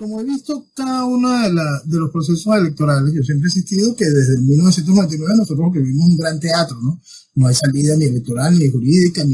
como he visto cada uno de los procesos electorales, yo siempre he insistido que desde 1999 nosotros vivimos un gran teatro, ¿no? No hay salida ni electoral, ni jurídica,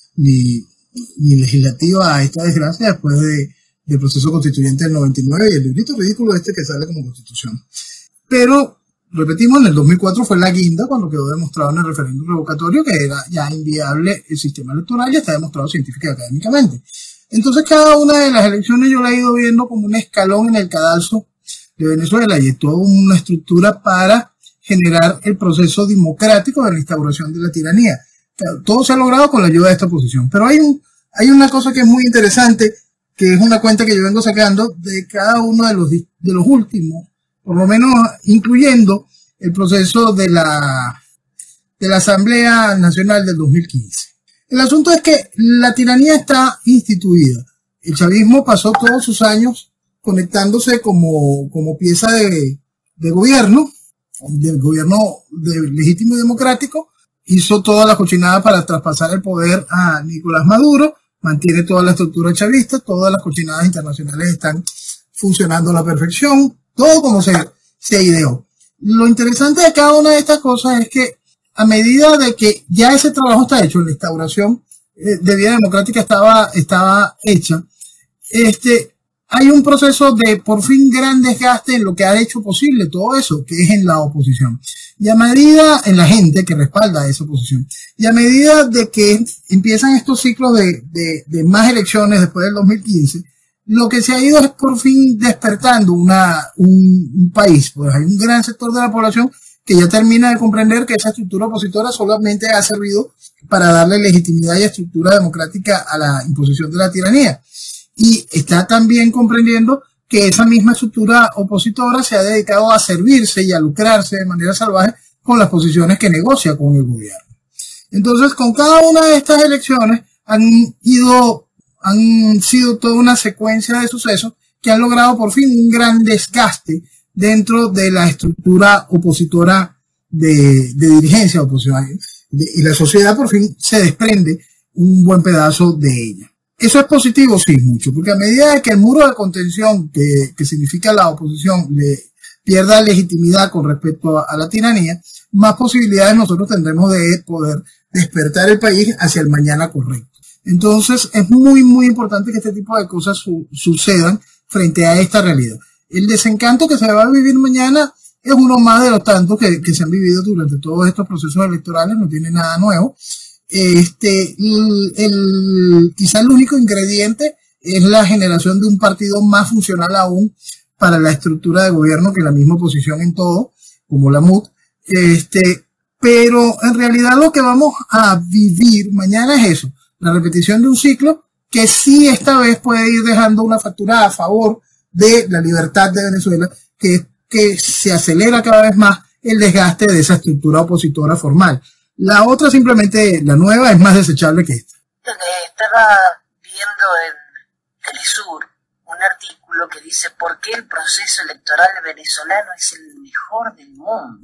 ni legislativa a esta desgracia después del proceso constituyente del 99 y el librito ridículo este que sale como constitución. Pero, repetimos, en el 2004 fue la guinda cuando quedó demostrado en el referéndum revocatorio que era ya inviable el sistema electoral y está demostrado científica y académicamente. Entonces cada una de las elecciones yo la he ido viendo como un escalón en el cadalso de Venezuela y es toda una estructura para generar el proceso democrático de la instauración de la tiranía. Todo se ha logrado con la ayuda de esta oposición. Pero hay una cosa que es muy interesante, que es una cuenta que yo vengo sacando de cada uno de los últimos, por lo menos incluyendo el proceso de la Asamblea Nacional del 2015. El asunto es que la tiranía está instituida. El chavismo pasó todos sus años conectándose como pieza de gobierno, del gobierno legítimo y democrático, hizo toda la cochinada para traspasar el poder a Nicolás Maduro, mantiene toda la estructura chavista, todas las cochinadas internacionales están funcionando a la perfección, todo como se ideó. Lo interesante de cada una de estas cosas es que a medida de que ya ese trabajo está hecho, la instauración de vía democrática estaba hecha, hay un proceso de por fin gran desgaste en lo que ha hecho posible todo eso, que es en la oposición. Y a medida, en la gente que respalda esa oposición, y a medida de que empiezan estos ciclos de más elecciones después del 2015, lo que se ha ido es por fin despertando un país. Pues hay un gran sector de la población que ya termina de comprender que esa estructura opositora solamente ha servido para darle legitimidad y estructura democrática a la imposición de la tiranía. Y está también comprendiendo que esa misma estructura opositora se ha dedicado a servirse y a lucrarse de manera salvaje con las posiciones que negocia con el gobierno. Entonces, con cada una de estas elecciones han sido toda una secuencia de sucesos que han logrado por fin un gran desgaste dentro de la estructura opositora de dirigencia oposicional. Y la sociedad por fin se desprende un buen pedazo de ella. ¿Eso es positivo? Sí, mucho, porque a medida de que el muro de contención que significa la oposición le pierda legitimidad con respecto a la tiranía, más posibilidades nosotros tendremos de poder despertar el país hacia el mañana correcto. Entonces es muy, muy importante que este tipo de cosas sucedan frente a esta realidad. El desencanto que se va a vivir mañana es uno más de los tantos que se han vivido durante todos estos procesos electorales, no tiene nada nuevo. Quizá el único ingrediente es la generación de un partido más funcional aún para la estructura de gobierno que la misma oposición en todo, como la MUD. Pero en realidad lo que vamos a vivir mañana es eso, la repetición de un ciclo que sí esta vez puede ir dejando una factura a favor de la libertad de Venezuela, que se acelera cada vez más el desgaste de esa estructura opositora formal. La otra simplemente, la nueva, es más desechable que esta. Estaba viendo en Telesur un artículo que dice ¿por qué el proceso electoral venezolano es el mejor del mundo?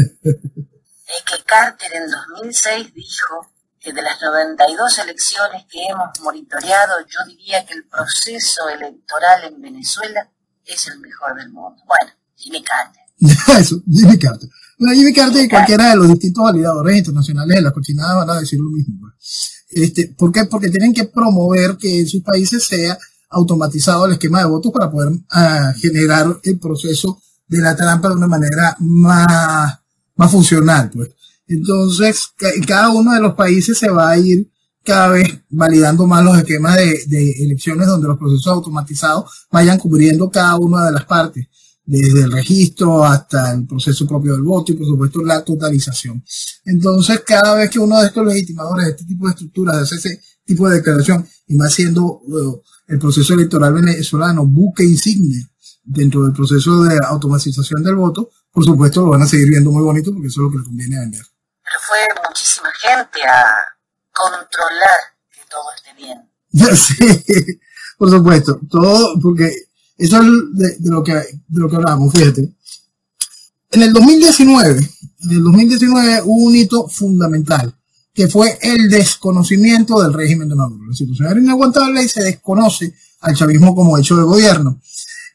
Es que Carter en 2006 dijo que de las 92 elecciones que hemos monitoreado, yo diría que el proceso electoral en Venezuela es el mejor del mundo. Bueno, Jimmy Carter. Eso, Jimmy Carter. Bueno, Jimmy Carter y cualquiera de los distintos validadores internacionales de la cochinada van a decir lo mismo. ¿Por qué? Porque tienen que promover que en sus países sea automatizado el esquema de votos para poder generar el proceso de la trampa de una manera más funcional, pues. Entonces, cada uno de los países se va a ir cada vez validando más los esquemas de elecciones donde los procesos automatizados vayan cubriendo cada una de las partes, desde el registro hasta el proceso propio del voto y por supuesto la totalización. Entonces, cada vez que uno de estos legitimadores de este tipo de estructuras hace ese tipo de declaración, y más siendo el proceso electoral venezolano buque insignia dentro del proceso de automatización del voto, por supuesto lo van a seguir viendo muy bonito porque eso es lo que le conviene vender. Pero fue muchísima gente a controlar que todo esté bien. Sí, por supuesto, todo, porque eso es de lo que hablamos, fíjate. En el 2019 hubo un hito fundamental, que fue el desconocimiento del régimen de Maduro. La situación era inaguantable y se desconoce al chavismo como hecho de gobierno.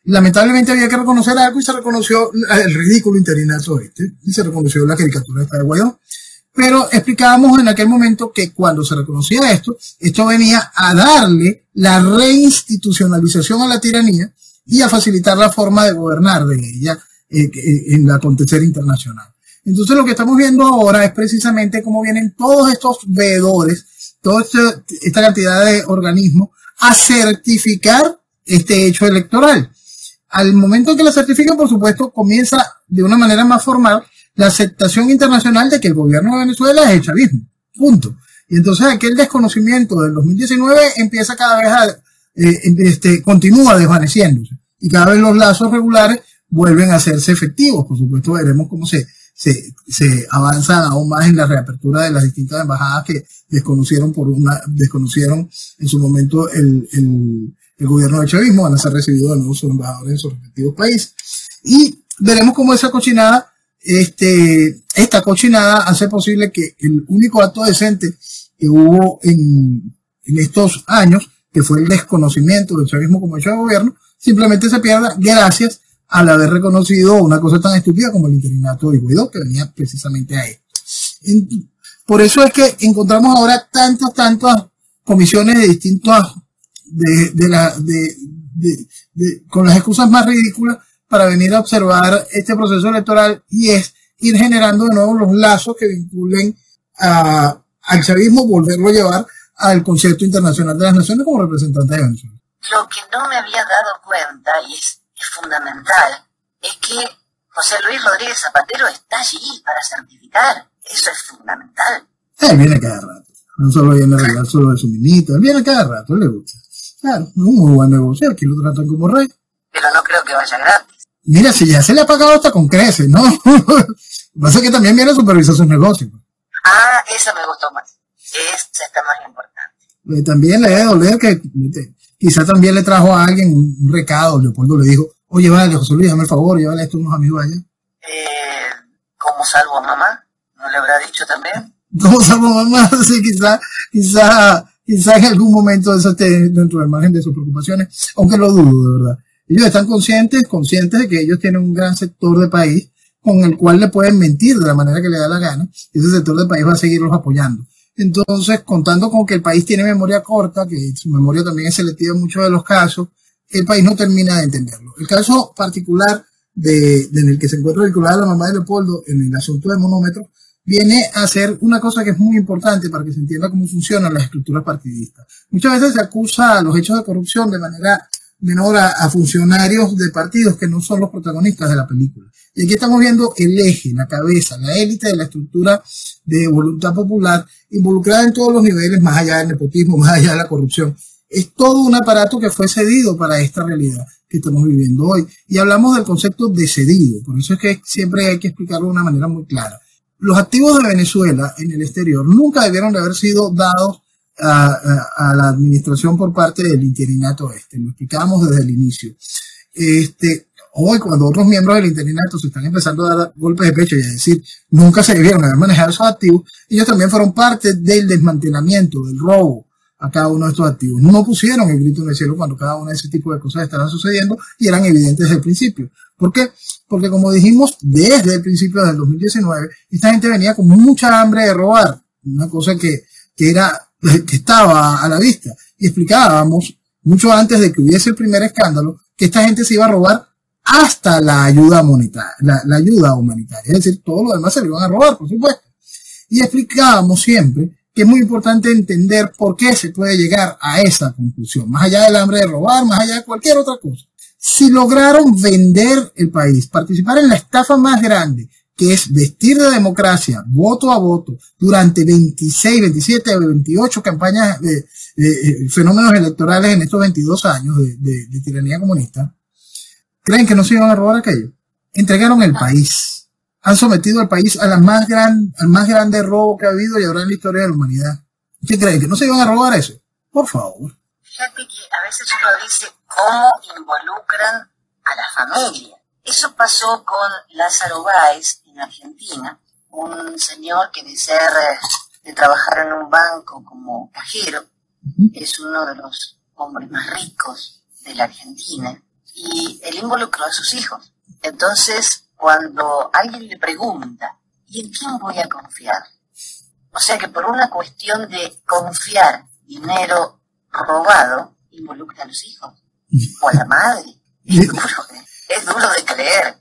lamentablemente había que reconocer algo y se reconoció el ridículo interinato y se reconoció la caricatura esta de Guaidó. Pero explicábamos en aquel momento que cuando se reconocía esto venía a darle la reinstitucionalización a la tiranía y a facilitar la forma de gobernar de ella en el acontecer internacional. Entonces lo que estamos viendo ahora es precisamente cómo vienen todos estos veedores, toda esta cantidad de organismos a certificar este hecho electoral. Al momento en que la certifican, por supuesto, comienza de una manera más formal la aceptación internacional de que el gobierno de Venezuela es el chavismo. Punto. Y entonces aquel desconocimiento del 2019 empieza cada vez a, continúa desvaneciéndose. Y cada vez los lazos regulares vuelven a hacerse efectivos. Por supuesto, veremos cómo se avanza aún más en la reapertura de las distintas embajadas que desconocieron en su momento el gobierno del chavismo, van a ser recibidos de nuevo sus embajadores en sus respectivos países. Y veremos cómo esa cochinada, esta cochinada hace posible que el único acto decente que hubo en estos años, que fue el desconocimiento del chavismo como hecho de gobierno, simplemente se pierda gracias al haber reconocido una cosa tan estúpida como el interinato de Guaidó, que venía precisamente a esto. Por eso es que encontramos ahora tantas comisiones de distintas, con las excusas más ridículas para venir a observar este proceso electoral, y es ir generando de nuevo los lazos que vinculen al chavismo, volverlo a llevar al Concierto Internacional de las Naciones como representante de Venezuela. Lo que no me había dado cuenta, y es fundamental, es que José Luis Rodríguez Zapatero está allí para certificar. Eso es fundamental. Él viene cada rato. No solo viene a arreglar solo de su minito, él viene cada rato, él le gusta. Claro, es un muy buen negocio, aquí lo tratan como rey. Pero no creo que vaya gratis. Mira, si ya se le ha pagado hasta con creces, ¿no? Lo que pasa es que también viene a supervisar sus negocios. Ah, esa me gustó más. Esa está más importante. También le debe doler que quizá también le trajo a alguien un recado. Leopoldo le dijo, oye, vale, José Luis, dame el favor, llévale esto a unos amigos allá. ¿Cómo salvo a mamá? ¿No le habrá dicho también? ¿Cómo salvo a mamá? Sí, quizá en algún momento eso esté dentro del margen de sus preocupaciones, aunque lo dudo, de verdad. Ellos están conscientes de que ellos tienen un gran sector de país con el cual le pueden mentir de la manera que le da la gana, y ese sector de país va a seguirlos apoyando. Entonces, contando con que el país tiene memoria corta, que su memoria también es selectiva en muchos de los casos, el país no termina de entenderlo. El caso particular en el que se encuentra vinculada la mamá de Leopoldo en el asunto de Monómetro viene a ser una cosa que es muy importante para que se entienda cómo funcionan las estructuras partidistas. Muchas veces se acusa a los hechos de corrupción de manera menor a funcionarios de partidos que no son los protagonistas de la película. Y aquí estamos viendo el eje, la cabeza, la élite de la estructura de voluntad popular involucrada en todos los niveles, más allá del nepotismo, más allá de la corrupción. Es todo un aparato que fue cedido para esta realidad que estamos viviendo hoy. Y hablamos del concepto de cedido, por eso es que siempre hay que explicarlo de una manera muy clara. Los activos de Venezuela en el exterior nunca debieron de haber sido dados a la administración por parte del interinato lo explicábamos desde el inicio. Hoy, cuando otros miembros del interinato se están empezando a dar golpes de pecho y a decir nunca se debieron haber manejado esos activos, ellos también fueron parte del desmantelamiento, del robo a cada uno de estos activos. No pusieron el grito en el cielo cuando cada una de ese tipo de cosas estaban sucediendo y eran evidentes desde el principio. ¿Por qué? Porque, como dijimos, desde el principio del 2019, esta gente venía con mucha hambre de robar, una cosa que estaba a la vista, y explicábamos mucho antes de que hubiese el primer escándalo que esta gente se iba a robar hasta la ayuda monetaria, la ayuda humanitaria, es decir, todo lo demás se lo iban a robar, por supuesto. Y explicábamos siempre que es muy importante entender por qué se puede llegar a esa conclusión, más allá del hambre de robar, más allá de cualquier otra cosa. Si lograron vender el país, participar en la estafa más grande, que es vestir de democracia, voto a voto, durante 26, 27 o 28 campañas de fenómenos electorales en estos 22 años de tiranía comunista, ¿creen que no se iban a robar aquello? Entregaron el país. Han sometido al país al más grande robo que ha habido y habrá en la historia de la humanidad. ¿Qué creen? ¿Que no se iban a robar eso? Por favor. Fíjate que a veces uno dice cómo involucran a la familia. Eso pasó con Lázaro Báez en Argentina, un señor que de trabajar en un banco como cajero, es uno de los hombres más ricos de la Argentina, y él involucró a sus hijos. Entonces, cuando alguien le pregunta, ¿y en quién voy a confiar? O sea que por una cuestión de confiar dinero robado, involucra a los hijos o a la madre. Es duro de creer.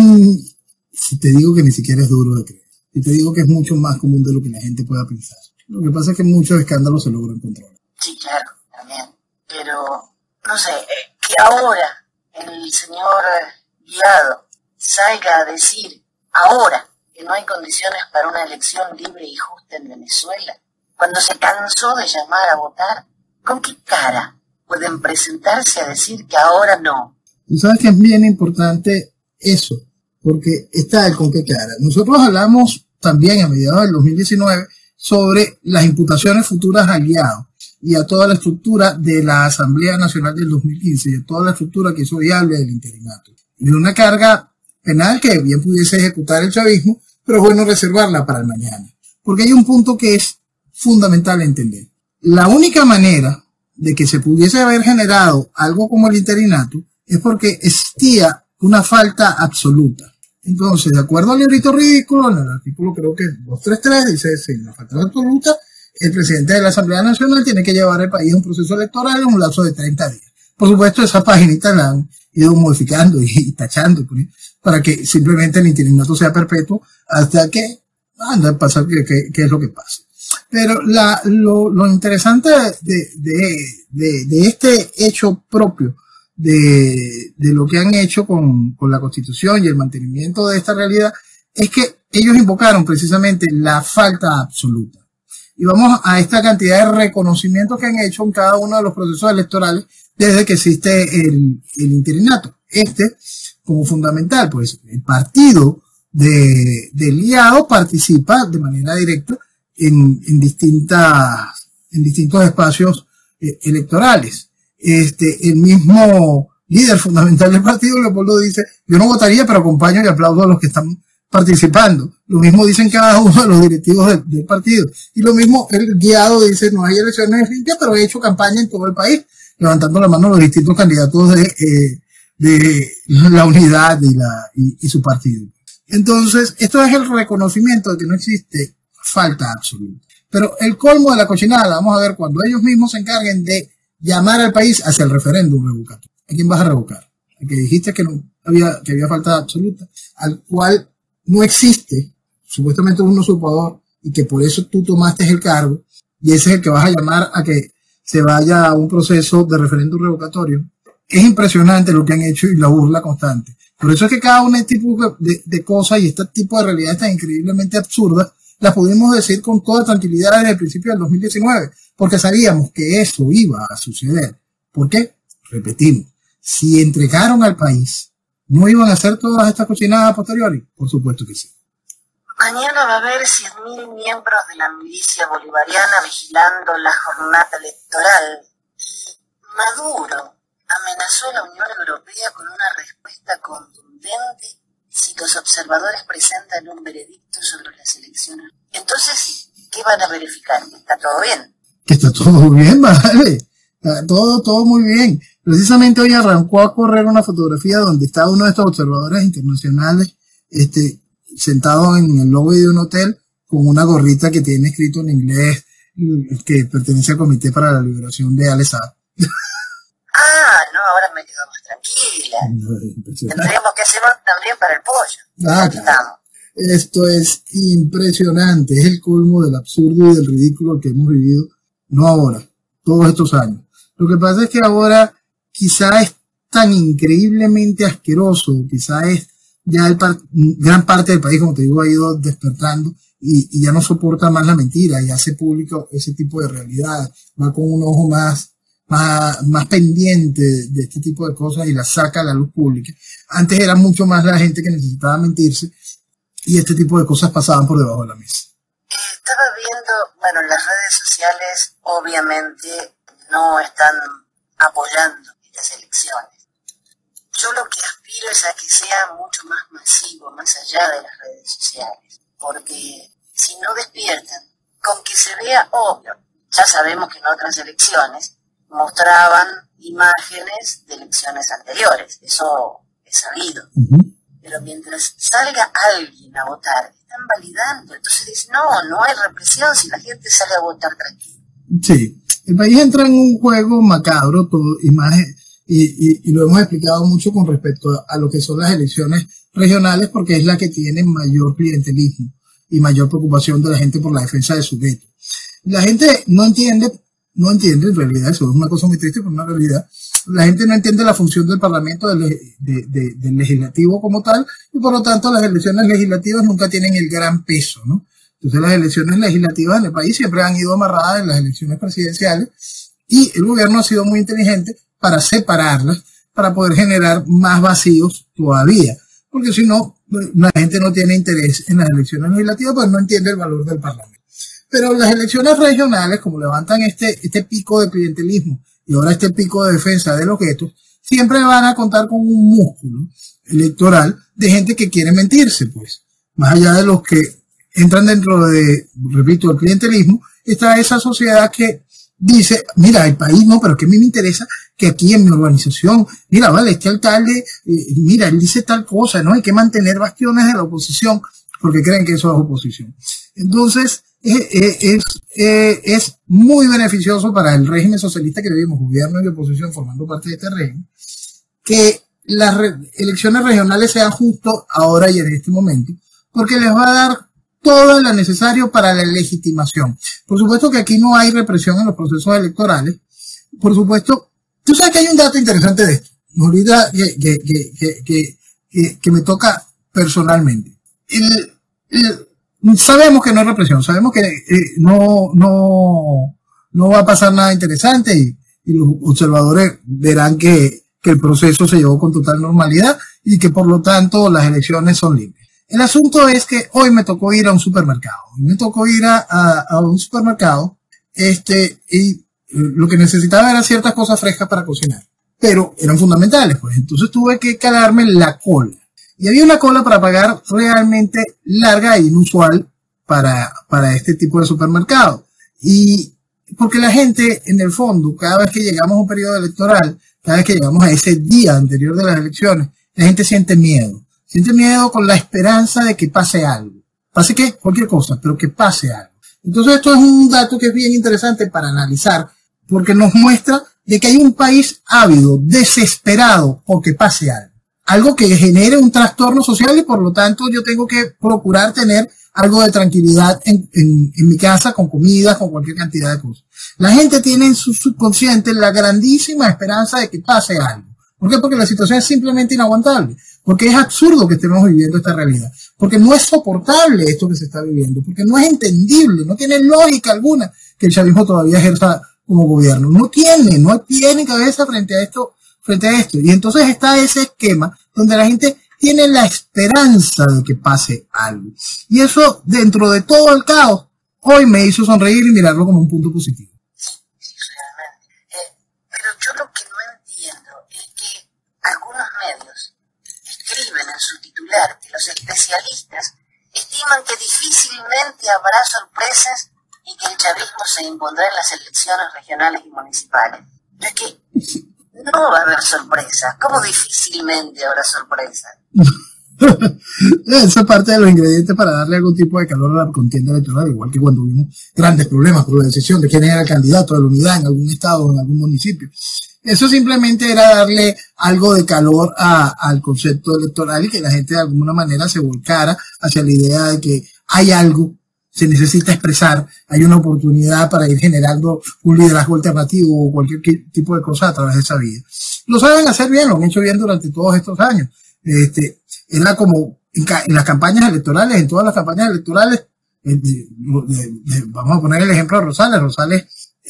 Si te digo que ni siquiera es duro de creer, si te digo que es mucho más común de lo que la gente pueda pensar. Lo que pasa es que muchos escándalos se logran controlar. Sí, claro, también. Pero, no sé, que ahora el señor Guiado salga a decir, ahora, que no hay condiciones para una elección libre y justa en Venezuela, cuando se cansó de llamar a votar, ¿con qué cara pueden presentarse a decir que ahora no? Tú sabes que es bien importante eso, porque está el con qué cara. Nosotros hablamos también a mediados del 2019 sobre las imputaciones futuras al Guiado y a toda la estructura de la Asamblea Nacional del 2015 y a toda la estructura que hizo viable el interinato. Y una carga penal que bien pudiese ejecutar el chavismo, pero es bueno reservarla para el mañana. Porque hay un punto que es fundamental entender. La única manera de que se pudiese haber generado algo como el interinato es porque existía una falta absoluta. Entonces, de acuerdo al librito ridículo, en el artículo creo que 233 dice, sí, la falta absoluta, el presidente de la Asamblea Nacional tiene que llevar el país a un proceso electoral en un lapso de 30 días. Por supuesto, esa paginita la han ido modificando y tachando para que simplemente el interinato sea perpetuo hasta que anda a pasar qué es lo que pasa. Pero lo interesante de este hecho propio de lo que han hecho con la Constitución y el mantenimiento de esta realidad es que ellos invocaron precisamente la falta absoluta. Y vamos a esta cantidad de reconocimientos que han hecho en cada uno de los procesos electorales desde que existe el interinato. Como fundamental, pues el partido del Guiado participa de manera directa en distintos espacios electorales. El mismo líder fundamental del partido, Leopoldo, dice, yo no votaría, pero acompaño y aplaudo a los que están participando. Lo mismo dicen cada uno de los directivos del partido. Y lo mismo el Guiado dice, no hay elecciones limpias, pero he hecho campaña en todo el país, levantando la mano a los distintos candidatos de la unidad y su partido. Entonces, esto es el reconocimiento de que no existe falta absoluta. Pero el colmo de la cochinada, vamos a ver, cuando ellos mismos se encarguen de llamar al país hacia el referéndum revocatorio. ¿A quién vas a revocar? ¿A que dijiste que había falta absoluta? Al cual no existe, supuestamente un usurpador, y que por eso tú tomaste el cargo, y ese es el que vas a llamar a que se vaya a un proceso de referéndum revocatorio. Es impresionante lo que han hecho y la burla constante. Por eso es que cada un tipo de cosas y este tipo de realidades tan increíblemente absurdas las pudimos decir con toda tranquilidad desde el principio del 2019, porque sabíamos que eso iba a suceder. ¿Por qué? Repetimos, si entregaron al país, ¿no iban a hacer todas estas cochinadas a posteriori? Por supuesto que sí. Mañana va a haber 100.000 miembros de la milicia bolivariana vigilando la jornada electoral. Y Maduro amenazó a la Unión Europea con una respuesta contundente si los observadores presentan un veredicto sobre las elecciones. Entonces, ¿qué van a verificar? ¿Está todo bien? Que está todo bien, vale. Está todo muy bien. Precisamente hoy arrancó a correr una fotografía donde está uno de estos observadores internacionales, sentado en el lobby de un hotel con una gorrita que tiene escrito en inglés que pertenece al Comité para la Liberación de Alex Saab. Ah, no, ahora me quedo más tranquila. Tendríamos que hacerlo también para el pollo. Ah, claro. Esto es impresionante, es el colmo del absurdo y del ridículo que hemos vivido, no ahora, todos estos años. Lo que pasa es que ahora quizá es tan increíblemente asqueroso, quizá es ya gran parte del país, como te digo, ha ido despertando y ya no soporta más la mentira y hace público ese tipo de realidad, va con un ojo más pendiente de este tipo de cosas y las saca a la luz pública. Antes era mucho más la gente que necesitaba mentirse y este tipo de cosas pasaban por debajo de la mesa. Estaba viendo, bueno, las redes sociales obviamente no están apoyando las elecciones. Yo lo que aspiro es a que sea mucho más masivo, más allá de las redes sociales, porque si no despiertan, con que se vea obvio, ya sabemos que en otras elecciones mostraban imágenes de elecciones anteriores, eso es sabido. Pero mientras salga alguien a votar, están validando. Entonces dicen, no hay represión si la gente sale a votar tranquilo. Sí, el país entra en un juego macabro, todo, y lo hemos explicado mucho con respecto a lo que son las elecciones regionales, porque es la que tiene mayor clientelismo y mayor preocupación de la gente por la defensa de su veto. La gente no entiende en realidad, eso es una cosa muy triste, pero una realidad. La gente no entiende la función del Parlamento, del legislativo como tal, y por lo tanto las elecciones legislativas nunca tienen el gran peso, ¿no? Entonces las elecciones legislativas en el país siempre han ido amarradas en las elecciones presidenciales, y el gobierno ha sido muy inteligente para separarlas, para poder generar más vacíos todavía, porque si no, la gente no tiene interés en las elecciones legislativas, pues no entiende el valor del Parlamento. Pero las elecciones regionales, como levantan este pico de clientelismo y ahora este pico de defensa de los guetos, siempre van a contar con un músculo electoral de gente que quiere mentirse, pues. Más allá de los que entran dentro de, repito, el clientelismo, está esa sociedad que dice, mira, el país no, pero que a mí me interesa que aquí en mi urbanización, mira, vale, este alcalde, mira, él dice tal cosa, ¿no? Hay que mantener bastiones de la oposición porque creen que eso es oposición. Entonces, es muy beneficioso para el régimen socialista que vivimos, gobierno y oposición formando parte de este régimen, que las elecciones regionales sean justo ahora y en este momento, porque les va a dar todo lo necesario para la legitimación. Por supuesto que aquí no hay represión en los procesos electorales. Por supuesto, tú sabes que hay un dato interesante de esto, ahorita que me toca personalmente. Sabemos que no hay represión, sabemos que no va a pasar nada interesante y los observadores verán que el proceso se llevó con total normalidad y que por lo tanto las elecciones son libres. El asunto es que hoy me tocó ir a un supermercado. Me tocó ir a un supermercado y lo que necesitaba eran ciertas cosas frescas para cocinar, pero eran fundamentales, pues. Entonces tuve que calarme la cola. Y había una cola para pagar realmente larga e inusual para este tipo de supermercado. Y porque la gente, en el fondo, cada vez que llegamos a un periodo electoral, cada vez que llegamos a ese día anterior de las elecciones, la gente siente miedo. Siente miedo con la esperanza de que pase algo. Pase que cualquier cosa, pero que pase algo. Entonces esto es un dato que es bien interesante para analizar, porque nos muestra de que hay un país ávido, desesperado por que pase algo. Algo que genere un trastorno social y por lo tanto yo tengo que procurar tener algo de tranquilidad en mi casa, con comida, con cualquier cantidad de cosas. La gente tiene en su subconsciente la grandísima esperanza de que pase algo. ¿Por qué? Porque la situación es simplemente inaguantable. Porque es absurdo que estemos viviendo esta realidad. Porque no es soportable esto que se está viviendo. Porque no es entendible, no tiene lógica alguna que el chavismo todavía ejerza como gobierno. No tiene cabeza frente a esto. Y entonces está ese esquema donde la gente tiene la esperanza de que pase algo. Y eso, dentro de todo el caos, hoy me hizo sonreír y mirarlo como un punto positivo. Sí, realmente. Pero yo lo que no entiendo es que algunos medios escriben en su titular que los especialistas estiman que difícilmente habrá sorpresas y que el chavismo se impondrá en las elecciones regionales y municipales. Es que no va a haber sorpresas. ¿Cómo difícilmente habrá sorpresas? Esa es parte de los ingredientes para darle algún tipo de calor a la contienda electoral, igual que cuando vimos grandes problemas por la decisión de quién era el candidato de la unidad en algún estado o en algún municipio. Eso simplemente era darle algo de calor al concepto electoral y que la gente de alguna manera se volcara hacia la idea de que hay algo, se necesita expresar, hay una oportunidad para ir generando un liderazgo alternativo o cualquier tipo de cosa a través de esa vía. Lo saben hacer bien, lo han hecho bien durante todos estos años. Como en las campañas electorales, en todas las campañas electorales, vamos a poner el ejemplo de Rosales. Rosales,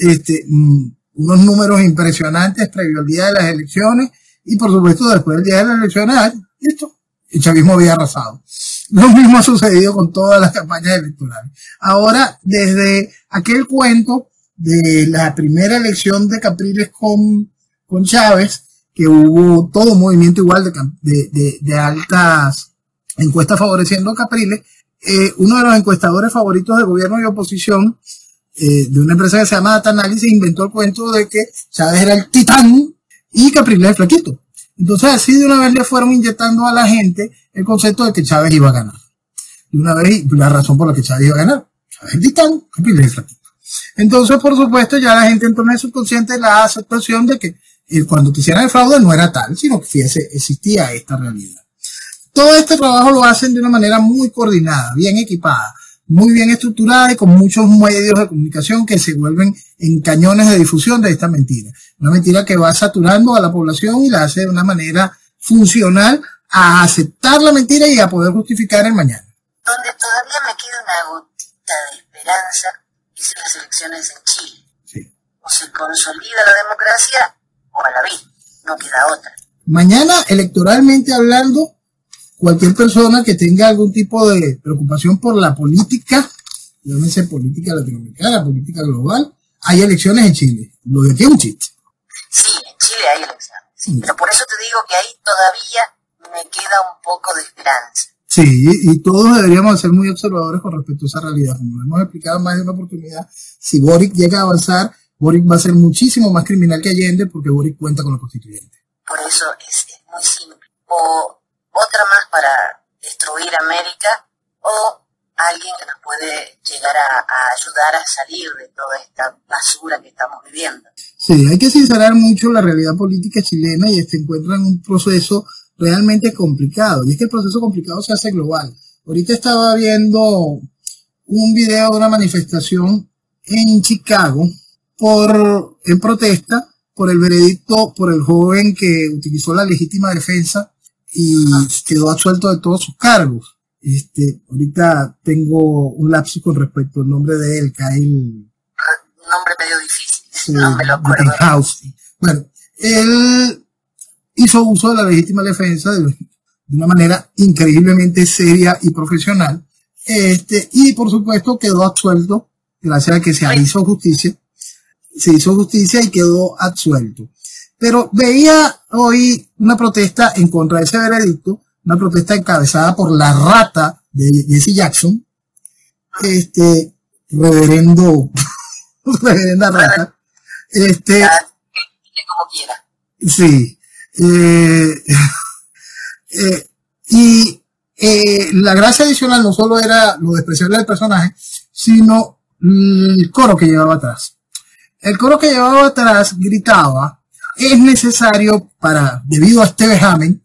unos números impresionantes previo al día de las elecciones y por supuesto después del día de las elecciones, listo, el chavismo había arrasado. Lo mismo ha sucedido con todas las campañas electorales. Ahora, desde aquel cuento de la primera elección de Capriles con Chávez, que hubo todo un movimiento igual de altas encuestas favoreciendo a Capriles, uno de los encuestadores favoritos de gobierno y oposición de una empresa que se llama Data Analysis, inventó el cuento de que Chávez era el titán y Capriles el flaquito. Entonces así de una vez le fueron inyectando a la gente el concepto de que Chávez iba a ganar. De una vez, la razón por la que Chávez iba a ganar. Chávez el titán, Capriles el flaquito. Entonces, por supuesto, ya la gente entonces es subconsciente la aceptación de que cuando te hicieran el fraude no era tal, sino que existía esta realidad. Todo este trabajo lo hacen de una manera muy coordinada, bien equipada, muy bien estructurada y con muchos medios de comunicación que se vuelven en cañones de difusión de esta mentira. Una mentira que va saturando a la población y la hace de una manera funcional a aceptar la mentira y a poder justificar el mañana. Donde todavía me queda una gotita de esperanza es en las elecciones en Chile. Sí. O se consolida la democracia o a la vida, no queda otra. Mañana, electoralmente hablando, cualquier persona que tenga algún tipo de preocupación por la política, llámese política latinoamericana, política global, hay elecciones en Chile. Lo de aquí es un chiste. Sí, en Chile hay elecciones. Sí. Pero por eso te digo que ahí todavía me queda un poco de esperanza. Sí, y todos deberíamos ser muy observadores con respecto a esa realidad. Como lo hemos explicado en más de una oportunidad, si Boric llega a avanzar, Boric va a ser muchísimo más criminal que Allende porque Boric cuenta con los constituyentes. Por eso es muy simple. O otra más para destruir América, o alguien que nos puede llegar a ayudar a salir de toda esta basura que estamos viviendo. Sí, hay que sincerar mucho la realidad política chilena y se encuentra en un proceso realmente complicado. Y es que el proceso complicado se hace global. Ahorita estaba viendo un video de una manifestación en Chicago en protesta por el veredicto por el joven que utilizó la legítima defensa y quedó absuelto de todos sus cargos. Ahorita tengo un lapsus con respecto al nombre de él, Kyle. Un nombre medio difícil, no me lo acuerdo. Bueno, él hizo uso de la legítima defensa de una manera increíblemente seria y profesional, y por supuesto quedó absuelto gracias a que se hizo justicia y quedó absuelto. Pero veía hoy una protesta en contra de ese veredicto, una protesta encabezada por la rata de Jesse Jackson, reverenda rata, como quiera. Sí. La gracia adicional no solo era lo despreciable del personaje, sino el coro que llevaba atrás. El coro que llevaba atrás gritaba: es necesario debido a este vejamen,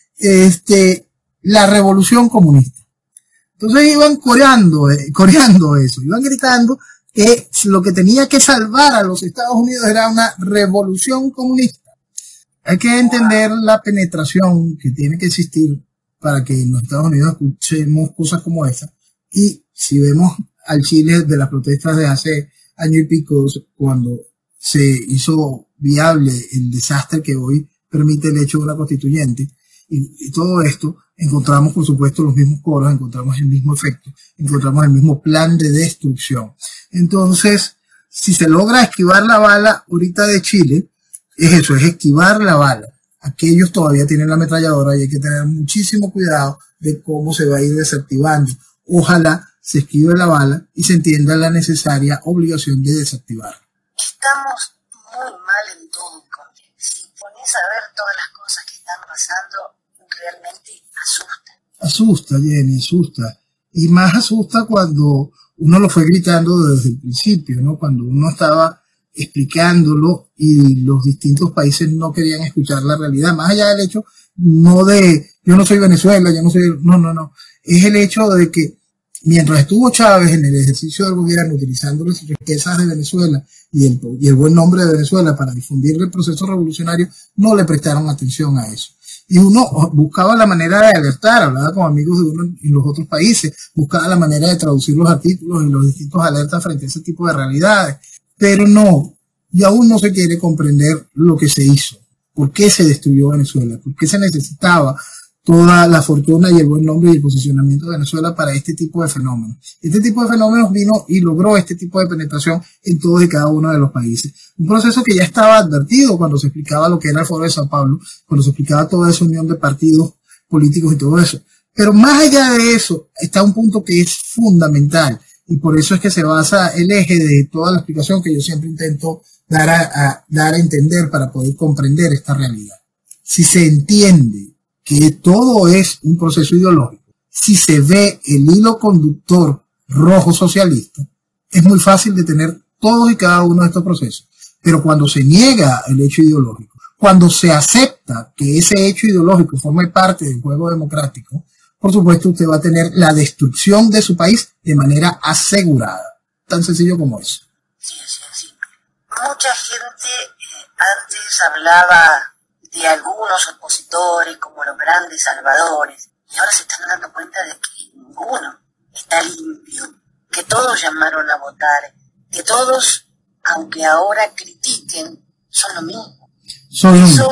la revolución comunista. Entonces iban coreando eso, iban gritando que lo que tenía que salvar a los Estados Unidos era una revolución comunista. Hay que entender la penetración que tiene que existir para que en los Estados Unidos escuchemos cosas como esa. Y si vemos al Chile de las protestas de hace año y pico, cuando se hizo viable el desastre que hoy permite el hecho de una constituyente, y todo esto, encontramos por supuesto los mismos coros, encontramos el mismo efecto, encontramos el mismo plan de destrucción. Entonces, si se logra esquivar la bala ahorita de Chile, es eso, es esquivar la bala. Aquellos todavía tienen la ametralladora y hay que tener muchísimo cuidado de cómo se va a ir desactivando. Ojalá se esquive la bala y se entienda la necesaria obligación de desactivar. Estamos muy mal en todo. Si pones a ver todas las cosas que están pasando, realmente asusta. Asusta, Jenny, asusta. Y más asusta cuando uno lo fue gritando desde el principio, ¿no? Cuando uno estaba explicándolo y los distintos países no querían escuchar la realidad, más allá del hecho no de yo no soy Venezuela, yo no soy, no, es el hecho de que mientras estuvo Chávez en el ejercicio del gobierno utilizando las riquezas de Venezuela y el buen nombre de Venezuela para difundir el proceso revolucionario, no le prestaron atención a eso. Y uno buscaba la manera de alertar, hablaba con amigos de uno en los otros países, buscaba la manera de traducir los artículos y los distintos alertas frente a ese tipo de realidades. Pero no, y aún no se quiere comprender lo que se hizo. ¿Por qué se destruyó Venezuela? ¿Por qué se necesitaba toda la fortuna y el buen nombre y el posicionamiento de Venezuela para este tipo de fenómenos? Este tipo de fenómenos vino y logró este tipo de penetración en todos y cada uno de los países. Un proceso que ya estaba advertido cuando se explicaba lo que era el Foro de Sao Paulo, cuando se explicaba toda esa unión de partidos políticos y todo eso. Pero más allá de eso, está un punto que es fundamental, y por eso es que se basa el eje de toda la explicación que yo siempre intento dar a entender para poder comprender esta realidad. Si se entiende que todo es un proceso ideológico, si se ve el hilo conductor rojo socialista, es muy fácil detener todos y cada uno de estos procesos. Pero cuando se niega el hecho ideológico, cuando se acepta que ese hecho ideológico forme parte del juego democrático, por supuesto usted va a tener la destrucción de su país de manera asegurada. Tan sencillo como eso. Sí, sí, sí. Mucha gente antes hablaba de algunos opositores como los grandes salvadores, y ahora se están dando cuenta de que ninguno está limpio, que todos llamaron a votar, que todos, aunque ahora critiquen, son lo mismo. Eso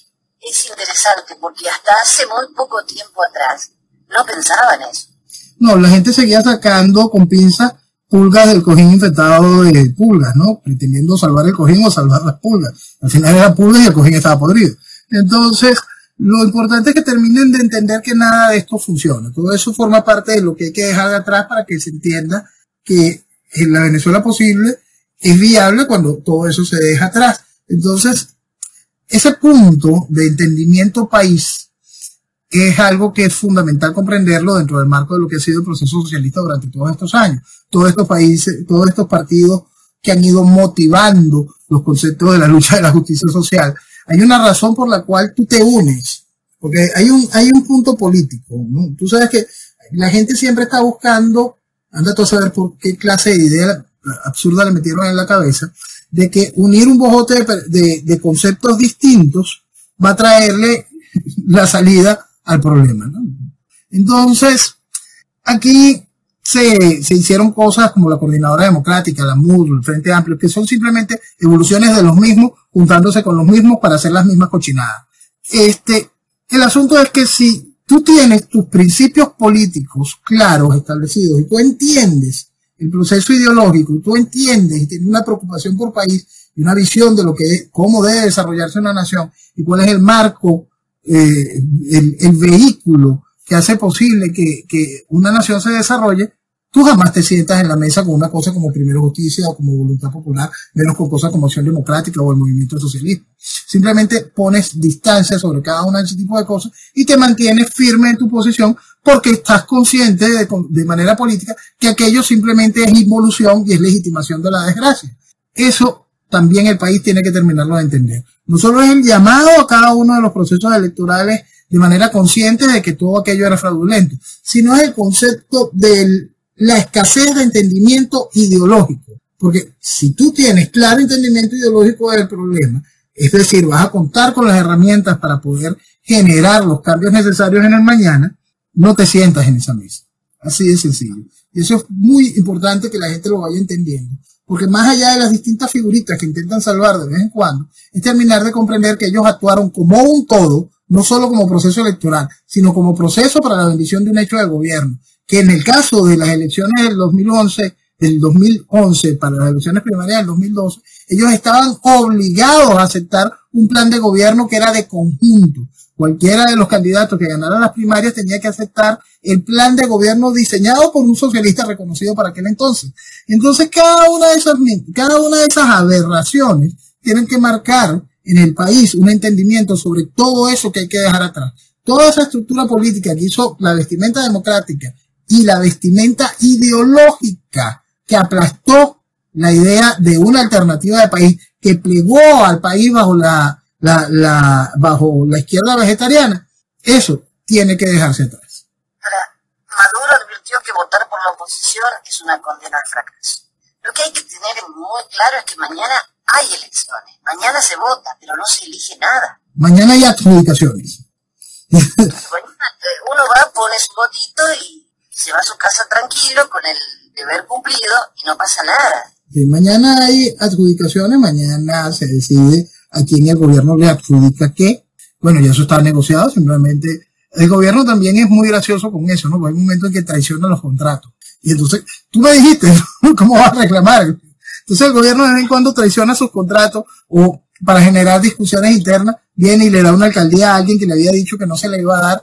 es interesante porque hasta hace muy poco tiempo atrás no pensaban eso. No, la gente seguía sacando con pinzas pulgas del cojín infectado de pulgas, ¿no? Pretendiendo salvar el cojín o salvar las pulgas. Al final eran pulgas y el cojín estaba podrido. Entonces, lo importante es que terminen de entender que nada de esto funciona. Todo eso forma parte de lo que hay que dejar de atrás para que se entienda que en la Venezuela posible es viable cuando todo eso se deja atrás. Entonces, ese punto de entendimiento país es algo que es fundamental comprenderlo dentro del marco de lo que ha sido el proceso socialista durante todos estos años. Todos estos países, todos estos partidos que han ido motivando los conceptos de la lucha de la justicia social. Hay una razón por la cual tú te unes, porque hay un punto político, ¿no? Tú sabes que la gente siempre está buscando, anda tú a saber por qué clase de idea absurda le metieron en la cabeza, de que unir un bojote de conceptos distintos va a traerle la salida al problema, ¿no? Entonces, aquí se hicieron cosas como la Coordinadora Democrática, la MUD, el Frente Amplio, que son simplemente evoluciones de los mismos, juntándose con los mismos para hacer las mismas cochinadas. El asunto es que si tú tienes tus principios políticos claros, establecidos, y tú entiendes el proceso ideológico, y tú entiendes y tienes una preocupación por país y una visión de lo que es, cómo debe desarrollarse una nación y cuál es el marco, el vehículo que hace posible que una nación se desarrolle, tú jamás te sientas en la mesa con una cosa como Primero Justicia o como Voluntad Popular, menos con cosas como Acción Democrática o el Movimiento Socialista. Simplemente pones distancia sobre cada una de ese tipo de cosas y te mantienes firme en tu posición porque estás consciente de manera política que aquello simplemente es involución y es legitimación de la desgracia. Eso también el país tiene que terminarlo de entender. No solo es el llamado a cada uno de los procesos electorales de manera consciente de que todo aquello era fraudulento, sino es el concepto de la escasez de entendimiento ideológico. Porque si tú tienes claro entendimiento ideológico del problema, es decir, vas a contar con las herramientas para poder generar los cambios necesarios en el mañana, no te sientas en esa mesa. Así de sencillo. Y eso es muy importante que la gente lo vaya entendiendo. Porque más allá de las distintas figuritas que intentan salvar de vez en cuando, es terminar de comprender que ellos actuaron como un todo, no solo como proceso electoral, sino como proceso para la bendición de un hecho de gobierno. Que en el caso de las elecciones del 2011 para las elecciones primarias del 2012, ellos estaban obligados a aceptar un plan de gobierno que era de conjunto. Cualquiera de los candidatos que ganaran las primarias tenía que aceptar el plan de gobierno diseñado por un socialista reconocido para aquel entonces. Entonces, cada una de esas aberraciones tienen que marcar en el país un entendimiento sobre todo eso que hay que dejar atrás. Toda esa estructura política que hizo la vestimenta democrática y la vestimenta ideológica que aplastó la idea de una alternativa de país, que plegó al país bajo bajo la izquierda vegetariana, eso tiene que dejarse atrás. Ahora, Maduro advirtió que votar por la oposición es una condena al fracaso. Lo que hay que tener muy claro es que mañana hay elecciones, mañana se vota, pero no se elige nada. Mañana hay adjudicaciones. Uno va, pone su votito y se va a su casa tranquilo con el deber cumplido y no pasa nada. Sí, mañana hay adjudicaciones, mañana se decide a quién el gobierno le adjudica qué. Bueno, ya eso está negociado, simplemente el gobierno también es muy gracioso con eso, ¿no? Porque hay un momento en que traiciona los contratos. Y entonces, tú me dijiste, ¿no? ¿Cómo vas a reclamar? Entonces el gobierno de vez en cuando traiciona sus contratos o para generar discusiones internas, viene y le da una alcaldía a alguien que le había dicho que no se le iba a dar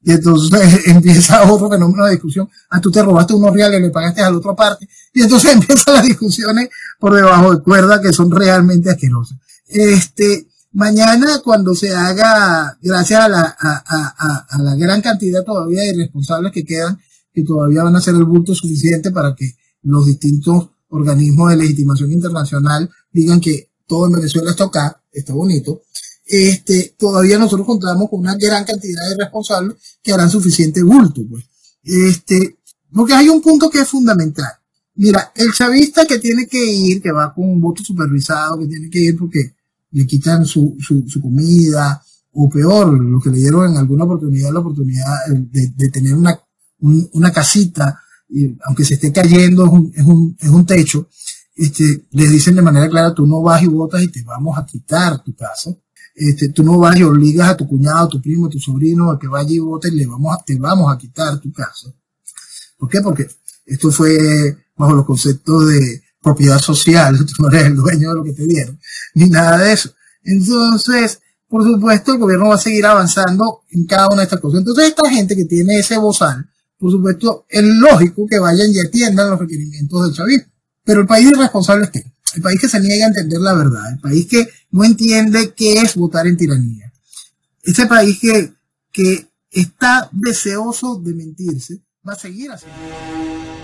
Y entonces empieza otro fenómeno de discusión. Ah, tú te robaste unos reales y le pagaste a la otra parte. Y entonces empiezan las discusiones por debajo de cuerda que son realmente asquerosas. Mañana cuando se haga, gracias a la gran cantidad todavía de irresponsables que quedan, que todavía van a ser el bulto suficiente para que los distintos organismos de legitimación internacional digan que todo en Venezuela está acá, está bonito, todavía nosotros contamos con una gran cantidad de responsables que harán suficiente bulto, pues. Porque hay un punto que es fundamental. Mira, el chavista que tiene que ir, que va con un voto supervisado, que tiene que ir porque le quitan su comida, o peor, lo que le dieron en alguna oportunidad, la oportunidad de tener una casita, y aunque se esté cayendo, es un techo, les dicen de manera clara, tú no vas y votas y te vamos a quitar tu casa. Tú no vas y obligas a tu cuñado, a tu primo, a tu sobrino a que vaya y vote y te vamos a quitar tu casa. ¿Por qué? Porque esto fue bajo los conceptos de propiedad social, tú no eres el dueño de lo que te dieron, ni nada de eso. Entonces, por supuesto, el gobierno va a seguir avanzando en cada una de estas cosas. Entonces, esta gente que tiene ese bozal, por supuesto, es lógico que vayan y atiendan los requerimientos del chavismo. Pero el país irresponsable es que el país que se niega a entender la verdad, el país que no entiende qué es votar en tiranía, este país que está deseoso de mentirse, va a seguir haciendo.